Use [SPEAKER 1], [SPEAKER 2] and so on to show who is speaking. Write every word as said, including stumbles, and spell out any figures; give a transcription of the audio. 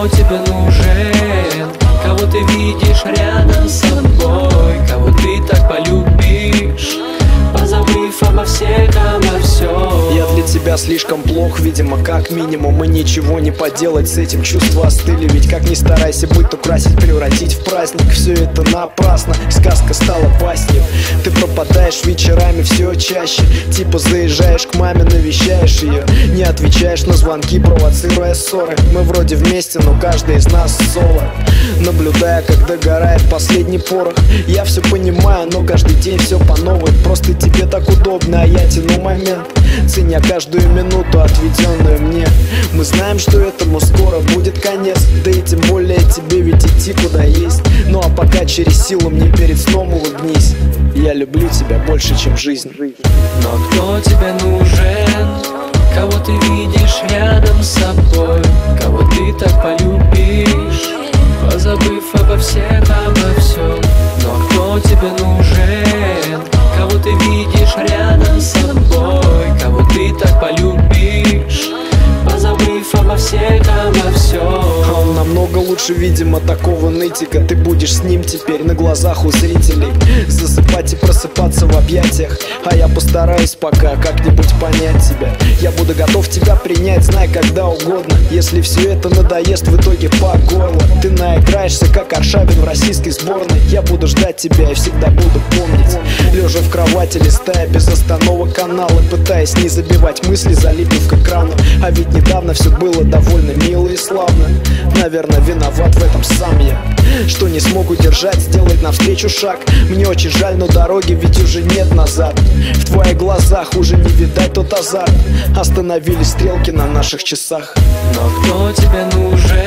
[SPEAKER 1] кто тебе нужен? Кого ты видишь рядом с собой? Кого ты так полюбишь, позабыв обо всех, обо всем?
[SPEAKER 2] Я для тебя слишком плох, видимо, как минимум. И ничего не поделать с этим, чувства остыли. Ведь как ни старайся быть, украсить, превратить в праздник. Все это напрасно, сказка стала басней. Ты пропадаешь вечерами все чаще. Типа заезжаешь к маме, навещаешь ее, не отвечаешь на звонки, провоцируя ссоры. Мы вроде вместе, но каждый из нас соло. Наблюдая, как догорает последний порох. Я все понимаю, но каждый день все по новой. Просто тебе так удобно, а я тяну момент, ценя каждую минуту, отведенную мне. Мы знаем, что этому скоро будет конец. Да и тем более тебе ведь идти куда есть. Ну а пока через силу мне перед сном улыбнись. Я люблю тебя больше, чем жизнь.
[SPEAKER 1] Но кто тебе нужен? Кого ты видишь рядом с собой? Кого ты так полюбишь, позабыв обо всех, обо всем? Но кто тебе нужен? Кого ты видишь рядом с собой? Кого ты так полюбишь, позабыв обо всех, обо всем?
[SPEAKER 2] Он намного лучше, видимо, такого нытика. Ты будешь с ним теперь на глазах у зрителей, засыпать и просыпаться в объятиях. А я постараюсь пока как-нибудь понять тебя. Я буду готов тебя принять, знай, когда угодно. Если все это надоест в итоге по горло, ты наиграешься, как Аршавин в российской сборной. Я буду ждать тебя и всегда буду помнить. Лежа в кровати, листая без остановок каналы, пытаясь не забивать мысли, залипнув к экрану. А ведь недавно все было довольно мило и славно. Наверное, виноват в этом сам я, что не смог удержать, сделать навстречу шаг. Мне очень жаль, но дороги ведь уже нет назад. В твоих глазах уже не видать тот азарт. Остановились стрелки на наших часах.
[SPEAKER 1] Но кто тебе нужен?